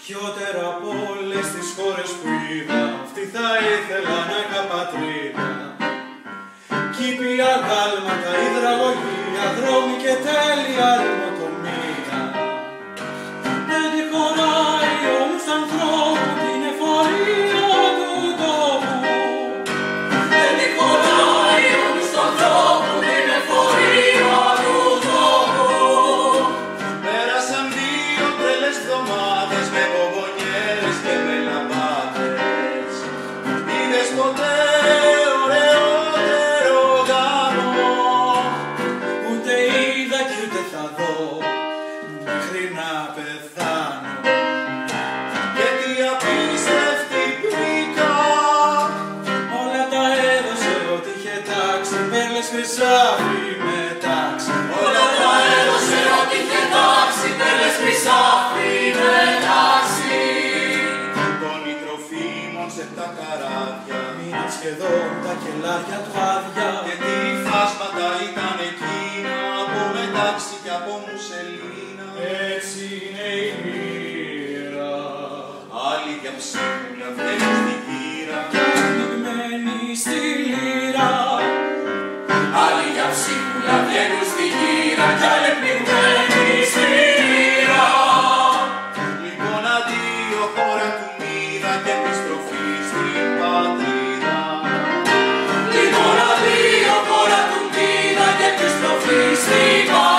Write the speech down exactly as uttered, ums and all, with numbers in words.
Χιότερα από όλες τις χώρες που είδα, αυτή θα ήθελα να είχα πατρίδα. Κήποι, αγάλματα, υδραλογία, δρόμοι και τέλεια ρημοτομία. Δεν τη χωράει όμως ανθρώπου την εφορία του τόπου. Δεν τη χωράει όμως ανθρώπου την εφορία του τόπου. Πέρασαν δύο τρελές εβδομάδες με μπογονιέρες και με λαμπάδες. Είδες ποτέ ωραιότερο γάμο? Ούτε είδα κι ούτε θα δω μέχρι να πεθάνω. Και τι απίστευτη πρίκα, Όλα τα έδωσε ό,τι είχε τάξει, πέρλες χρυσάφι με τάξη. Όλα τα έδωσε ό,τι είχε τάξει, πέρλες χρυσάφι με τάξη. τόνοι τροφίμων σε τα καράβια. Μείναν σχεδόν τα κελάρια του άδεια. Και τι φάσματα ήταν εκείνα από μετάξι και από μουσελίνα. Έτσι είναι η μοίρα, Άλλοι για ψίχουλα βγαίνουν στη γύρα. ανοιγμένη στη λύρα. Άλλοι για ψίχουλα βγαίνουν στη γύρα κι άλλοι πνιγμένοι στη λύρα. Λοιπόν αντίο χώρα του μοίρα και επιστροφή στην πατρίδα. Λοιπόν αντίο χώρα του μοίρα και επιστροφή στην πατρίδα.